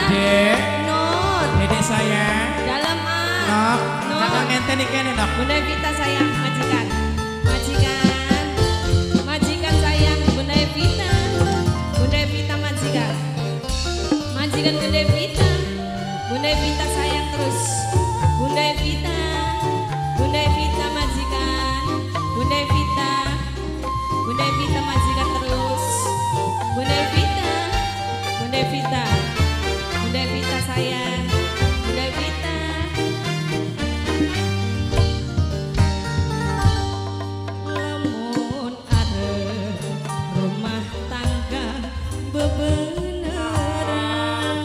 Dek. Nur. Dedek sayang. Dalam ah. Nok. Nur. Kakak ngenten iki nih, Nok. Bunda Evita sayang, majikan. Majikan. Majikan sayang, Bunda Evita. Bunda Evita majikan. Majikan Bunda Evita. Bunda Evita sayang terus. Bunda Evita. Bunda Evita majikan. Bunda Evita. Bunda Evita majikan terus. Bunda Evita. Bunda Evita. Bunda Evita sayang. Bunda Evita. Lamun arep rumah tangga bebeneran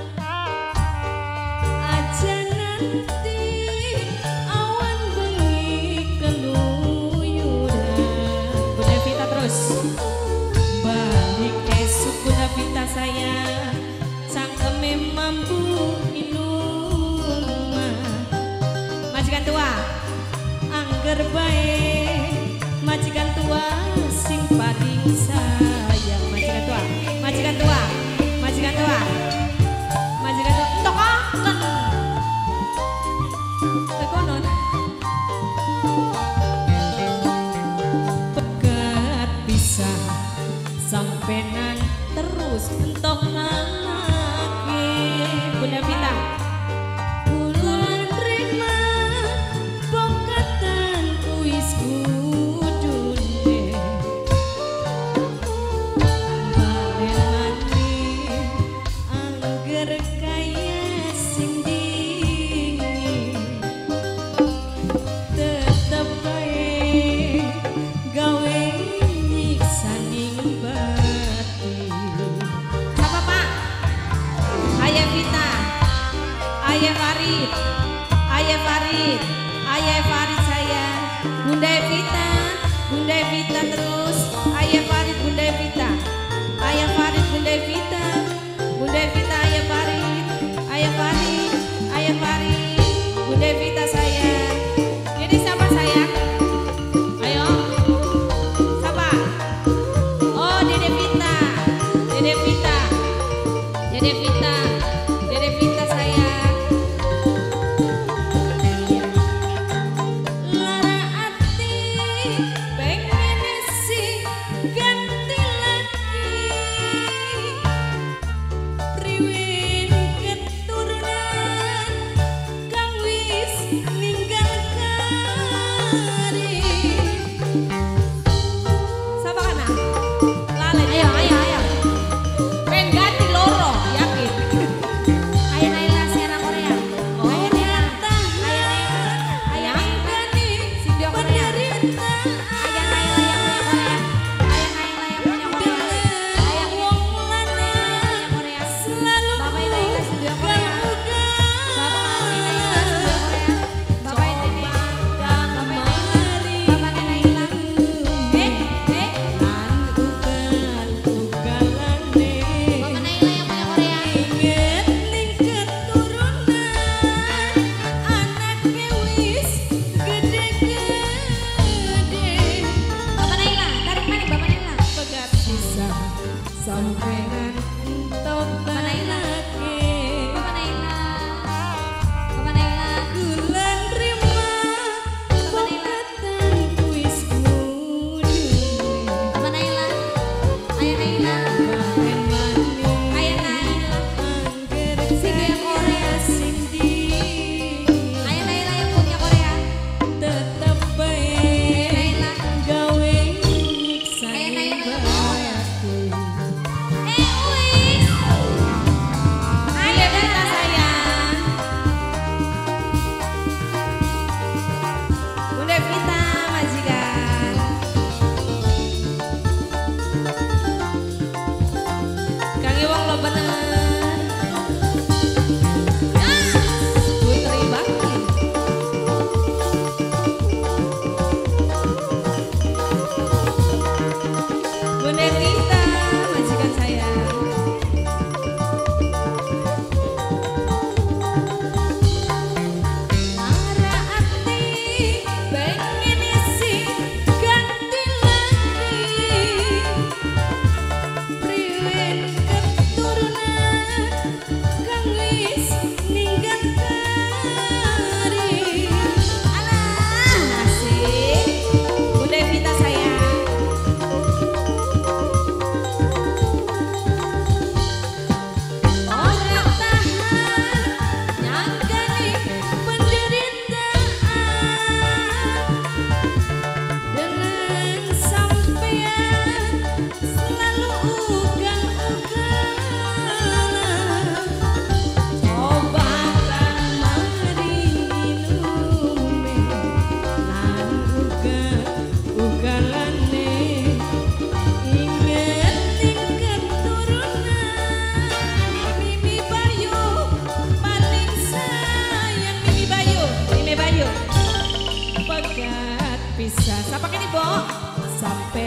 aja nanti awan bengi keluyuran. Bunda Evita terus. Balik esuk Bunda Evita sayang, cangkeme mampu minum. Majikan tua, angger bae. Majikan tua sing paling sayang. Majikan tua, majikan tua, majikan tua, majikan tua. Entok akan. Tekonon. Pekat pisah sampenan terus entok lagi. Bunda Vita. Bulan rima pokatan kuis kudune. Balelani angger kaya sing dingin. Tetep bae gawe nyiksaning batin. Siapa Pak? Ayah Vita, Ayah Farid, Ayah Farid, Ayah Farid sayang. Bunda Evita, Bunda Evita terus. Ayah Farid, Bunda Evita, Ayah Farid, Bunda Evita, Bunda Evita, Ayah Farid, Ayah Farid, Ayah Farid, Bunda Evita sayang. Ini siapa sayang? Ayo, siapa? Oh, Dede Vita, Dede Vita, Dede Vita, Dede Vita sayang. Lara ati pengen sih ganti lagi. Priwin keturunan kang wis ninggal kari. Siapa kana? Lale. Ayo, ayo, ayo. Pengen ganti loro, yakin. Ayo Naila siaran Korea. Oh, ayo Naila. Ayo Naila. Ayo ganti video Korea. Ayo Naila yang punya Korea. Ayo Naila yang punya Korea. Ayo wong lane Korea. Selalu Bapak Naila studio Korea. Bapak Naila studio Korea. Bapak Naila. Bapak Naila. Bapak Naila. Bapak Naila yang punya Korea. Inget ning keturunan anaknya wis gede-gede. Bapak Naila, tarik mana Bapak Naila? Pegat sisa sampean entok Bapak Naila. Bapak Naila. Bapak Naila. Bulan rima pokatan kuis kudune. Bapak Naila. Ayo Naila. Ayo Naila. Sing yang Korea sing di. Ayo Naila yang punya Korea. Tetep bae Naila gawe nyiksa. Ayo Naila yang punya Korea. Wis. Ayo Vita sayang. Bunda Vita majikan. Kang Iwang lo bener. Putri Bakti. Bunda Vita majikan sayang. Lara ati pengen sih ganti lagi. Priwin keturunan sampai